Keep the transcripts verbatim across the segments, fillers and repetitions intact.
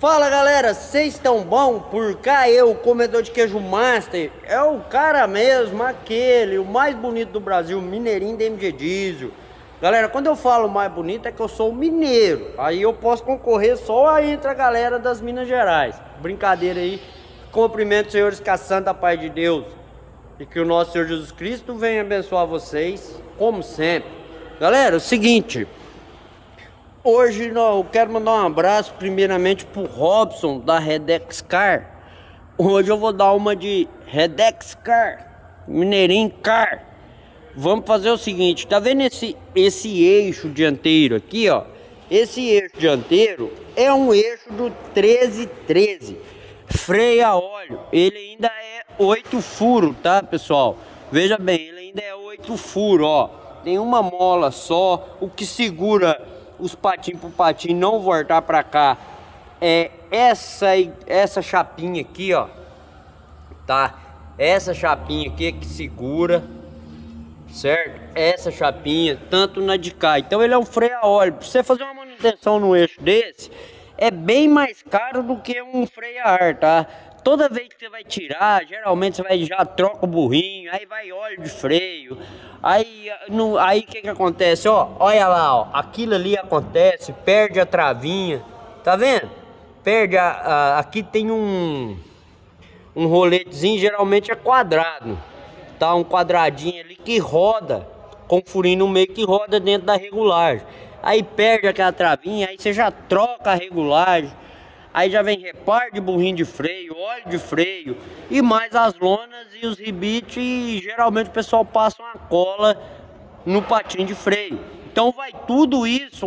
Fala galera, vocês estão bom? Por cá eu, o comedor de queijo master, é o cara mesmo, aquele, o mais bonito do Brasil, mineirinho da M G Diesel. Galera, quando eu falo mais bonito é que eu sou mineiro, aí eu posso concorrer só entre a galera das Minas Gerais. Brincadeira aí, cumprimento senhores com a santa paz de Deus e que o nosso Senhor Jesus Cristo venha abençoar vocês, como sempre. Galera, é o seguinte... Hoje eu quero mandar um abraço primeiramente pro Robson da Redex Car. Hoje eu vou dar uma de Redex Car, Mineirinho Car. Vamos fazer o seguinte, tá vendo esse, esse eixo dianteiro aqui, ó? Esse eixo dianteiro é um eixo do treze treze, freio a óleo. Ele ainda é oito furos, tá pessoal? Veja bem, ele ainda é oito furos, ó. Tem uma mola só, o que segura os patinhos pro patinho não voltar pra cá é essa essa chapinha aqui, ó, tá? Essa chapinha aqui é que segura, certo? Essa chapinha, tanto na de cá. Então ele é um freio a óleo. Pra você fazer uma manutenção no eixo desse é bem mais caro do que um freio a ar, tá? Toda vez que você vai tirar, geralmente você vai já troca o burrinho, aí vai óleo de freio. Aí no, aí o que que acontece, ó? Olha lá, ó, aquilo ali acontece, perde a travinha, tá vendo? Perde a, a aqui tem um um roletezinho, geralmente é quadrado, tá? Um quadradinho ali que roda com furinho no meio que roda dentro da regulagem. Aí perde aquela travinha, aí você já troca a regulagem. Aí já vem reparo de burrinho de freio, óleo de freio e mais as lonas e os ribites, e geralmente o pessoal passa uma cola no patinho de freio. Então vai tudo isso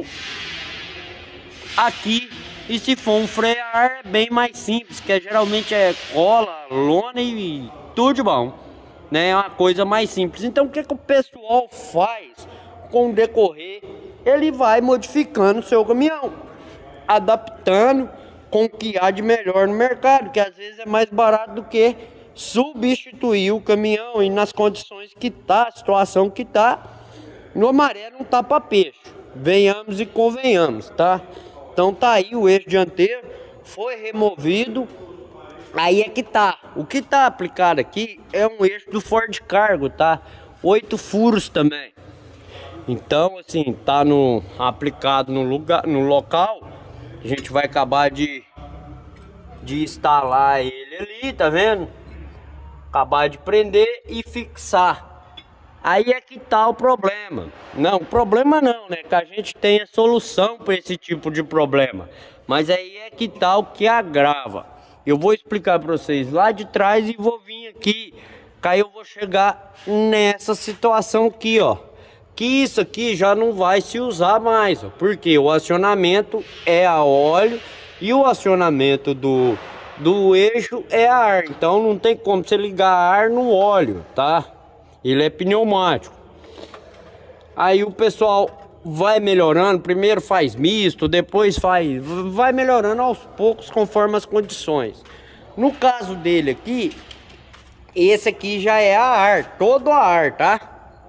aqui, e se for um freio a ar é bem mais simples, que é, geralmente é cola, lona e tudo de bom, né? É uma coisa mais simples. Então o que que o pessoal faz com o decorrer? Ele vai modificando o seu caminhão, adaptando com o que há de melhor no mercado, que às vezes é mais barato do que substituir o caminhão, e nas condições que tá, a situação que tá, no maré não tá para peixe, venhamos e convenhamos, tá? Então tá aí o eixo dianteiro, foi removido, aí é que tá, o que tá aplicado aqui é um eixo do Ford Cargo, tá? Oito furos também. Então assim, tá no, aplicado no lugar, no local. A gente vai acabar de, de instalar ele ali, tá vendo? Acabar de prender e fixar. Aí é que tá o problema. Não, problema não, né? Que a gente tem a solução para esse tipo de problema. Mas aí é que tá o que agrava. Eu vou explicar para vocês lá de trás e vou vir aqui. Que aí eu vou chegar nessa situação aqui, ó. Que isso aqui já não vai se usar mais, ó, porque o acionamento é a óleo e o acionamento do, do eixo é a ar. Então não tem como você ligar ar no óleo, tá? Ele é pneumático. Aí o pessoal vai melhorando, primeiro faz misto, depois faz... vai melhorando aos poucos conforme as condições. No caso dele aqui, esse aqui já é a ar, todo a ar, tá?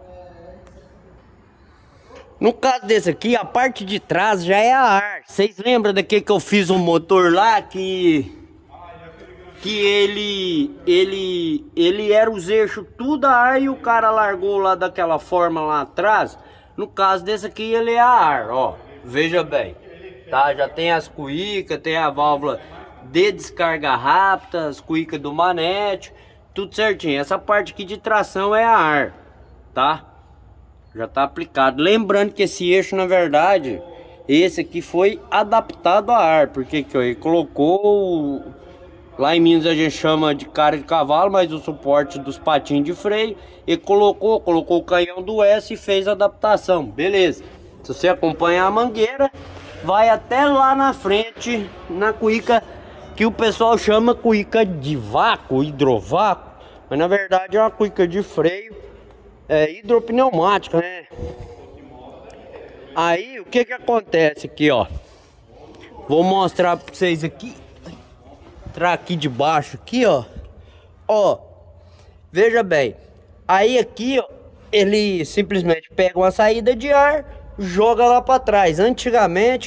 No caso desse aqui, a parte de trás já é a ar. Vocês lembram daquele que eu fiz um motor lá que que ele ele ele era os eixos tudo a ar e o cara largou lá daquela forma lá atrás? No caso desse aqui, ele é a ar, ó. Veja bem, tá? Já tem as cuícas, tem a válvula de descarga rápida, as cuícas do manete, tudo certinho. Essa parte aqui de tração é a ar, tá? Já tá aplicado. Lembrando que esse eixo, na verdade, esse aqui foi adaptado a ar, porque que ele colocou, lá em Minas a gente chama de cara de cavalo, mas o suporte dos patinhos de freio, e colocou, colocou o canhão do S e fez a adaptação, beleza. Se você acompanhar a mangueira, vai até lá na frente, na cuíca que o pessoal chama cuíca de vácuo, hidrovácuo, mas na verdade é uma cuíca de freio, é hidropneumática, né? Aí o que que acontece aqui, ó? Vou mostrar pra vocês aqui. Entrar aqui debaixo aqui, ó. Ó, veja bem. Aí aqui, ó, ele simplesmente pega uma saída de ar, joga lá pra trás. Antigamente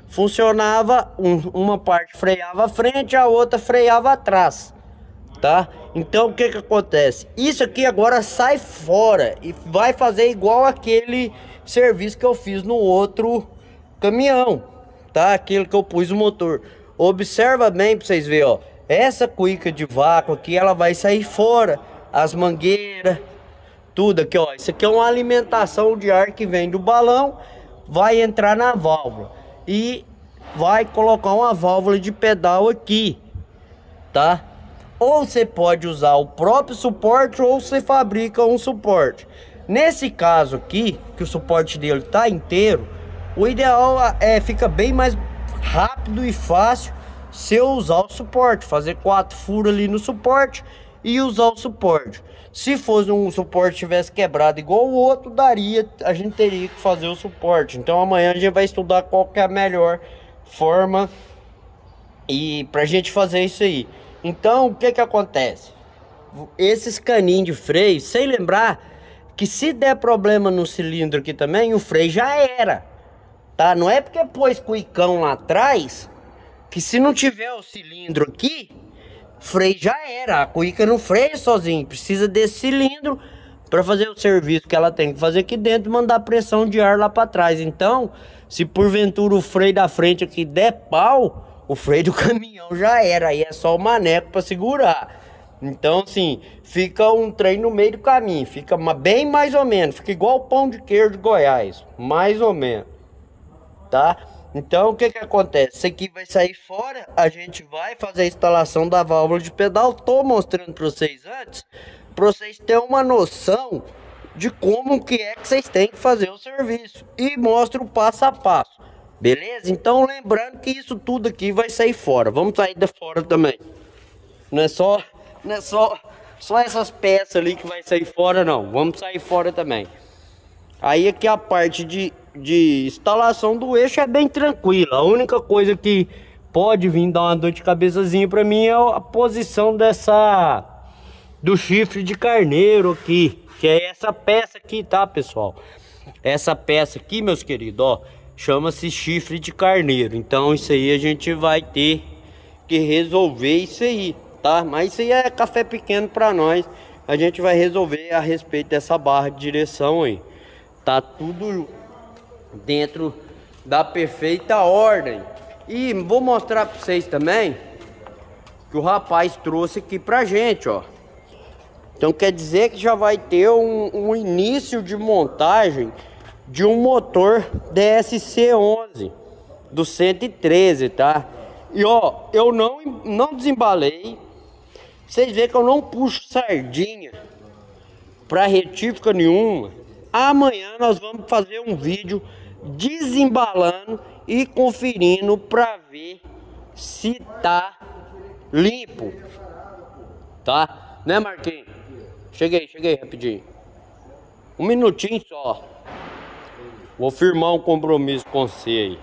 funcionava, um, uma parte freava à frente, a outra freava atrás, tá? Então o que que acontece? Isso aqui agora sai fora e vai fazer igual aquele serviço que eu fiz no outro caminhão, tá? Aquele que eu pus o motor. Observa bem pra vocês verem, ó. Essa cuíca de vácuo aqui, ela vai sair fora. As mangueiras, tudo aqui, ó. Isso aqui é uma alimentação de ar que vem do balão, vai entrar na válvula e vai colocar uma válvula de pedal aqui, tá? Ou você pode usar o próprio suporte ou você fabrica um suporte. Nesse caso aqui, que o suporte dele tá inteiro, o ideal é fica bem mais rápido e fácil se eu usar o suporte, fazer quatro furos ali no suporte e usar o suporte. Se fosse um suporte tivesse quebrado igual o outro, daria, a gente teria que fazer o suporte. Então amanhã a gente vai estudar qual que é a melhor forma e pra gente fazer isso aí. Então o que que acontece? Esses caninhos de freio, sem lembrar que se der problema no cilindro aqui também, o freio já era, tá? Não é porque pôs cuicão lá atrás que se não tiver o cilindro aqui, freio já era, a cuíca não freia sozinho, precisa desse cilindro para fazer o serviço que ela tem que fazer aqui dentro e mandar pressão de ar lá para trás. Então, se porventura o freio da frente aqui der pau, o freio do caminhão já era, aí é só o maneco para segurar. Então, assim, fica um trem no meio do caminho, fica bem mais ou menos, fica igual o pão de queijo de Goiás, mais ou menos, tá? Então o que que acontece? Isso aqui vai sair fora, a gente vai fazer a instalação da válvula de pedal. Tô mostrando para vocês antes, para vocês terem uma noção de como que é que vocês têm que fazer o serviço. E mostro o passo a passo, beleza? Então lembrando que isso tudo aqui vai sair fora. Vamos sair de fora também. Não é só, não é só, só essas peças ali que vai sair fora não. Vamos sair fora também. Aí aqui a parte de, de instalação do eixo é bem tranquila. A única coisa que pode vir dar uma dor de cabeçazinha pra mim é a posição dessa do chifre de carneiro aqui, que é essa peça aqui, tá, pessoal? Essa peça aqui, meus queridos, ó, chama-se chifre de carneiro. Então isso aí a gente vai ter que resolver isso aí, tá? Mas isso aí é café pequeno pra nós. A gente vai resolver a respeito dessa barra de direção aí. Tá tudo dentro da perfeita ordem. E vou mostrar para vocês também que o rapaz trouxe aqui pra gente, ó. Então quer dizer que já vai ter um, um início de montagem de um motor D S C onze do cento e treze, tá? E ó, eu não, não desembalei. Vocês veem que eu não puxo sardinha pra retífica nenhuma. Amanhã nós vamos fazer um vídeo desembalando e conferindo para ver se tá limpo, tá? Né, Marquinhos? Cheguei, cheguei rapidinho. Um minutinho só. Vou firmar um compromisso com você aí,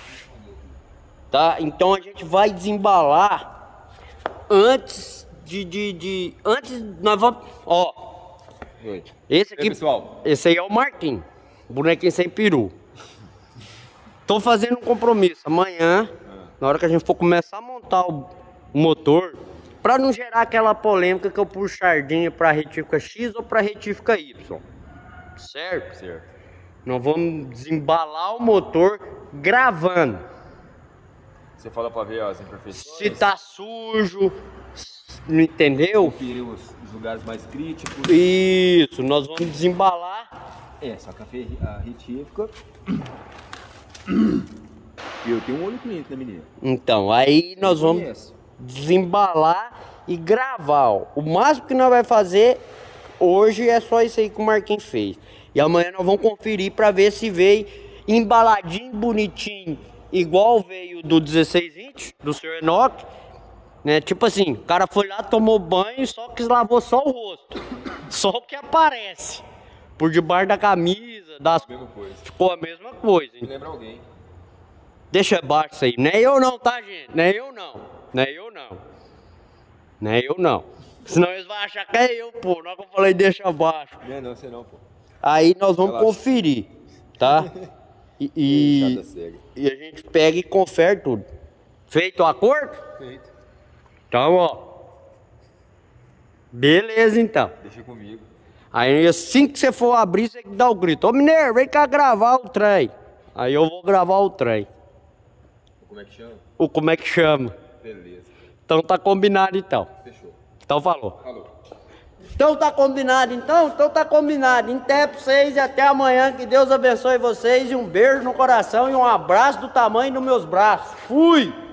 tá? Então a gente vai desembalar antes de, de, de antes nós vamos, ó. Oi. Esse aqui, Ei, pessoal. Esse aí é o Marquinhos, bonequinho sem peru. Tô fazendo um compromisso amanhã, ah. na hora que a gente for começar a montar o motor, para não gerar aquela polêmica que eu puxo sardinha para retífica X ou para retífica Y, certo? Certo. Nós vamos desembalar o motor gravando. Você fala para ver as imperfeições. Se tá sujo, entendeu? Conferir os, os lugares mais críticos. Isso, nós vamos desembalar. É, só que a, ferri, a retífica. Eu tenho um olho clínico, né, menino? Então, aí nós vamos conheço. desembalar e gravar. Ó. O máximo que nós vai fazer hoje é só isso aí que o Marquinhos fez. E amanhã nós vamos conferir para ver se veio embaladinho, bonitinho, igual veio do dezesseis vinte, do senhor Enoch. Né? Tipo assim, o cara foi lá, tomou banho, só que lavou só o rosto. Só o que aparece. Por debaixo da camisa, das... Mesma coisa. Ficou a mesma coisa. Me lembra alguém. Deixa baixo isso aí. Não é eu não, tá, gente? Não é eu não. Não é eu não. Não é eu não. Senão eles vão achar que é eu, pô. Na hora que eu falei deixa baixo. Não é não, você não, pô. Aí nós vamos Relaxa. conferir, tá? E, e, Fechada séria. e a gente pega e confere tudo. Feito o acordo? Feito. Então, ó. Beleza, então. Deixa comigo. Aí assim que você for abrir, você dá o grito. Ô, Mineiro, vem cá gravar o trem. Aí eu vou gravar o trem. Como é que chama? O como é que chama? Beleza. Então tá combinado, então. Fechou. Então falou. Falou. Então tá combinado, então? Então tá combinado. Em até pra vocês e até amanhã. Que Deus abençoe vocês. E um beijo no coração e um abraço do tamanho dos meus braços. Fui!